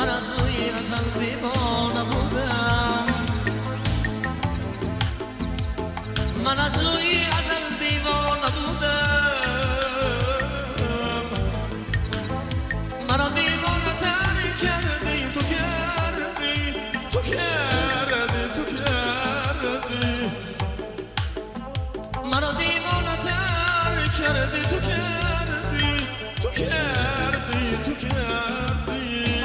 من از روی ازل دیوانه بودم من از روی ازل دیوانه بودم مرا دیوانه تر کردی تو کردی تو کردی تو کردی مرا دیوانه تر کردی تو کردی تو کردی تو کردی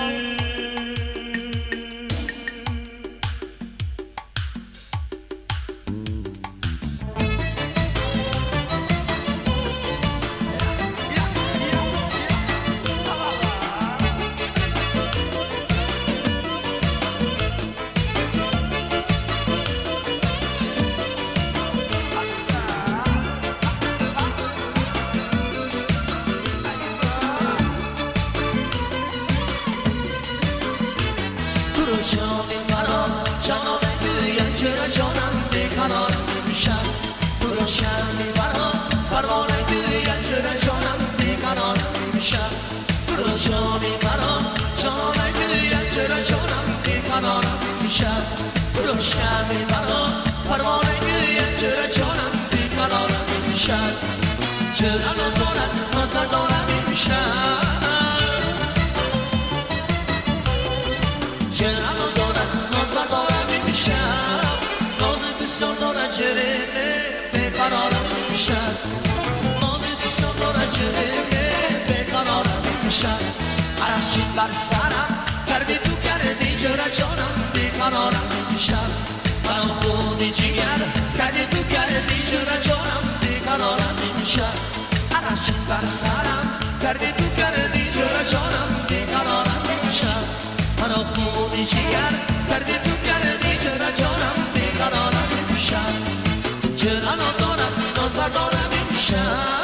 جانی مرا جانم گویم چرا جانم بیقرار نمیشم تو رو شمی مرا پروانه گویم چرا جانم بیقرار نمیشم تو رو جانی مرا جانم گویم چرا جانم بیقرار نمیشم تو رو شمی مرا پروانه گویم چرا جانم بیقرار نمیشم چرا نازدارم نازبردارم نمیشم چرا ناز بردارم نمیشم ناز بسیار دارد جرمه بیقرارم نمیشم ناز بسیار دارد جرمه بیقرارم نمیشم هر از چین بر سرم کردی تو کردی چرا جانم بیقرارم نمیشم من خونی جگر کردی تو کردی چرا جانم بیقرارم نمیشم هر از چین بر سرم کردی تو کردی چرا جانم بیقرارم نمیشم من خونی جگر کردی تو کردی چرا جانم بیقرارم نمیشم چرا ناز دارم ناز بردارم نمیشم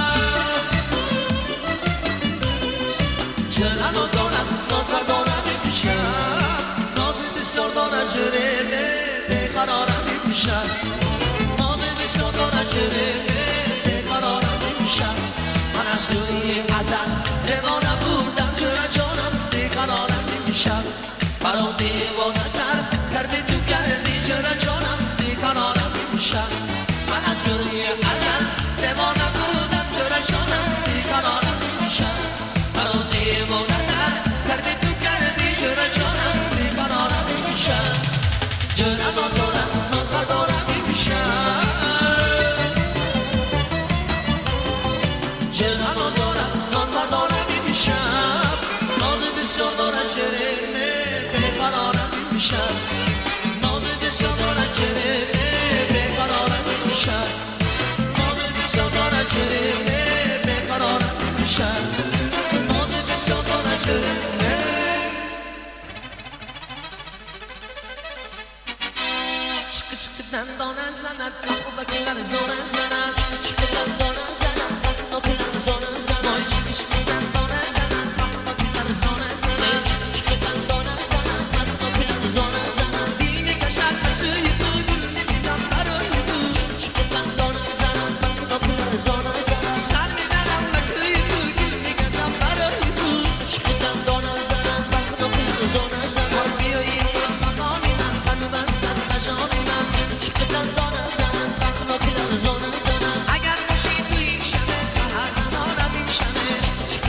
چرا ناز دارم ناز بردارم نمیشم ناز بسیار دارد جرمه بیقرارم نمیشم ناز بسیار دارد جرمه بیقرارم نمیشم من از روی ازل دیوانه بودم چرا جانم بیقرارم نمیشم برا دیوانه تر کردی تو کردی چرا جانم بیقرارم نمیشم من از روی ازل دیوانه بودم چرا جانم بیقرارم نمیشم برا دیوانه تر کردی تو کردی چرا جانم بیقرارم نمیشم چرا ناز دارم ناز بردارم نمیشم چرا ناز دارم ناز بردارم نمیشم ناز بسیار دارد جرمه بیقرارم نمیشم ناز بسیار دارد جرمه بیقرارم نمیشم ناز بسیار دارد جرمه بیقرارم نمیشم ناز بسیار دارد جرمه چک چک دندانه زند و کنار زانه زند چک دندانه زند و کنار زانه زند چک چک دندانه زند و کنار زانه زند چک دندانه زند و کنار زانه زند دل میکشد به سوی تو گل میدیدم برای تو چک دندانه زند و کنار زانه زند سر میزنم به کوی تو گل میکشم برای تو چک دندانه زند و کنار زانه زند بیایی روز مقامی من قدو بستن خجالی من چک دندانه زند و کنار زانه زند اگر باشی تو این شمه سهر ندارم این شمه چک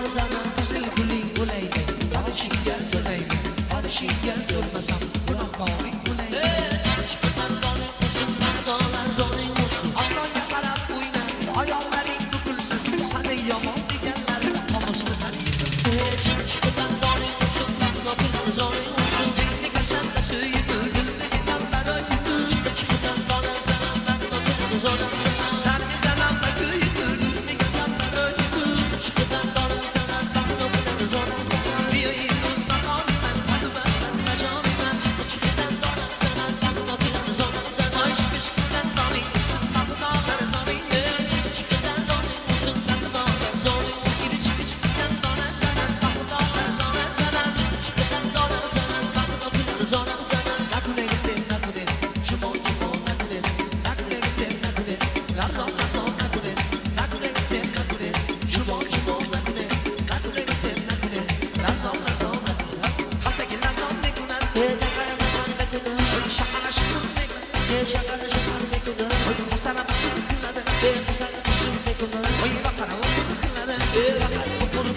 بزنم قسل گلی گلیمه آن شیگر گلیمه آن شیگر گلمسم گناه کاری گلیمه چشم دندان قوسum dağlar zoning olsun Aslanga qarab o'ynab ayollaring to'kilsin sani yomon deganlar tomoshadan yiqilsin chishib dandoning qulsin dağlar zoning olsun dilni kashanda suyib gulni damlari yutun chishib dandoning salam dağlar zoning sargi salamla kuyib gulni damlari yutun chishib dandoning salam dağlar zoning biyoyi o'z maqomiman qadbasan najomiman chishib dandoning salam dağlar zoning ay chishib dandoning qulsin dağlar zoning chishib dandoning qulsin dağlar zoning chishib dandoning salam dağlar zoning chishib dandoning salam dağlar zoning nakune nakune chimo chimo nakune nakune nakune lazo lazo nakune nakune nakune chimo chimo nakune nakune nakune lazo lazo nakune hasagi lazo nakune nakune nakune shakala shakune shakala shakune hasana shakune hasana shakune oy bakara nakune bakara nakune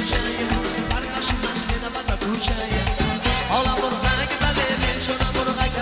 Ola burgak bale, chona burgak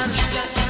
هر شکن